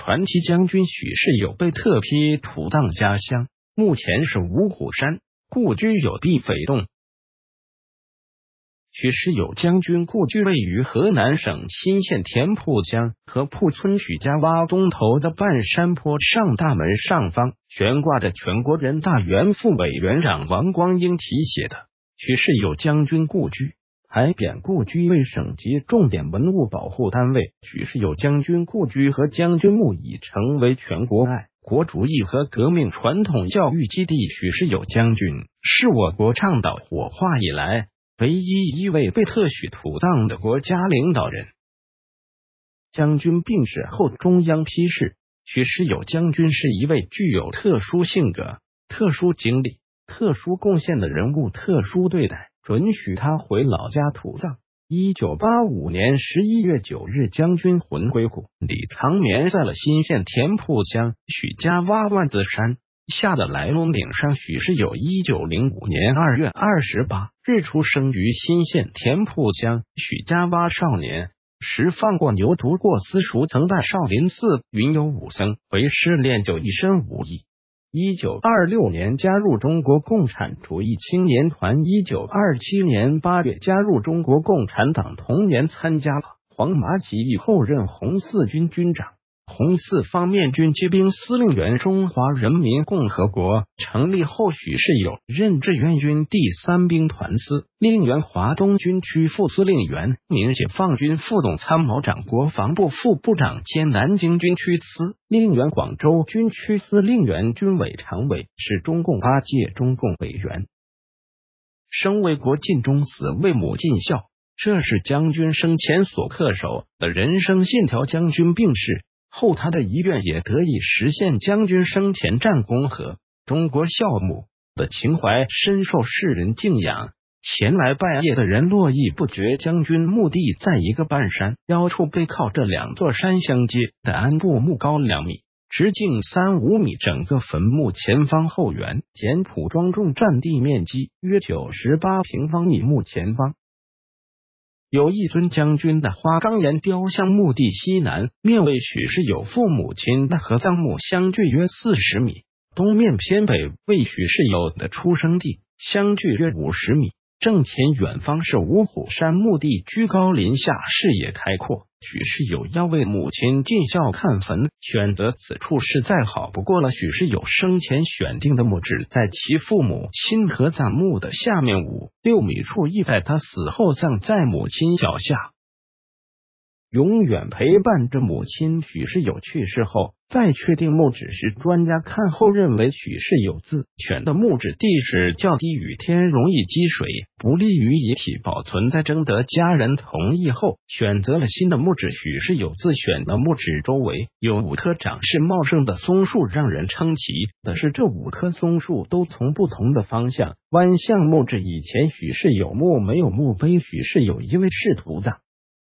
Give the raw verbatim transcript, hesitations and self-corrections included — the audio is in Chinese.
传奇将军许世友被特批土葬家乡，目前是五虎山，故居有地匪洞。许世友将军故居位于河南省新县田铺乡和铺村许家洼东头的半山坡上，大门上方悬挂着全国人大原副委员长王光英题写的许世友将军故居，还贬故居为省级重点文物保护单位。许世友将军故居和将军墓已成为全国爱国主义和革命传统教育基地。许世友将军是我国倡导火化以来唯一一位被特许土葬的国家领导人。将军病逝后，中央批示，许世友将军是一位具有特殊性格、特殊经历、特殊贡献的人物，特殊对待，准许他回老家土葬。一九八五年十一月九日，将军魂归故里，长眠在了新县田铺乡许家洼万子山下的来龙岭上。许世友一九零五年二月二十八日出生于新县田铺乡许家洼，少年时放过牛读过私塾，曾在少林寺云游武僧，为师练就一身武艺。一九二六年加入中国共产主义青年团，一九二七年八月加入中国共产党，同年参加了黄麻起义，后任红四军军长、红四方面军机兵司令员。中华人民共和国成立后，许世友任志愿军第三兵团司令员、华东军区副司令员、民解放军副总参谋长、国防部副部长兼南京军区司令员、广州军区司令员、军委常委，是中共八届中共委员。生为国尽忠，死为母尽孝，这是将军生前所恪守的人生信条。将军病逝后，他的遗愿也得以实现。将军生前战功和中国孝母的情怀深受世人敬仰，前来拜谒的人络绎不绝。将军墓地在一个半山腰处，背靠这两座山相接的安步墓高两米，直径三五米，整个坟墓前方后圆，简朴庄重，占地面积约九十八平方米。墓前方有一尊将军的花岗岩雕像，墓地西南面为许世友父母亲的合葬墓，相距约四十米，东面偏北为许世友的出生地，相距约五十米。正前远方是五虎山，墓地居高临下，视野开阔。许世友要为母亲尽孝看坟，选择此处是再好不过了。许世友生前选定的墓址在其父母亲合葬墓的下面五六米处，意在他死后葬在母亲脚下，永远陪伴着母亲。许世友去世后，再确定墓址时，专家看后认为许世友自选的墓址地势较低，雨天容易积水，不利于遗体保存。在征得家人同意后，选择了新的墓址。许世友自选的墓址周围有五棵长势茂盛的松树，让人称奇的是，这五棵松树都从不同的方向弯向墓址。以前许世友墓没有墓碑，许世友因为是土葬